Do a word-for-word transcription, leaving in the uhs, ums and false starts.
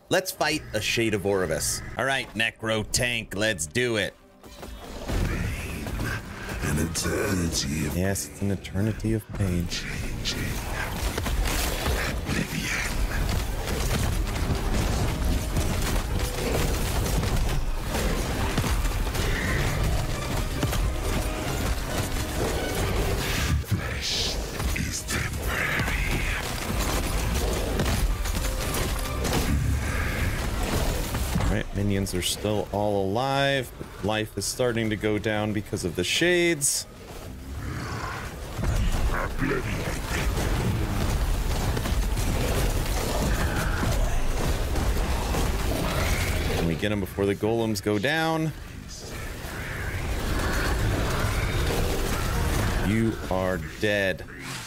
Let's fight a Shade of Oribus. All right, Necro tank, let's do it. An eternity of yes, it's an eternity of pain. changing. Oblivion. Flesh is temporary. Alright, minions are still all alive, but life is starting to go down because of the shades. Can we get him before the golems go down? You are dead.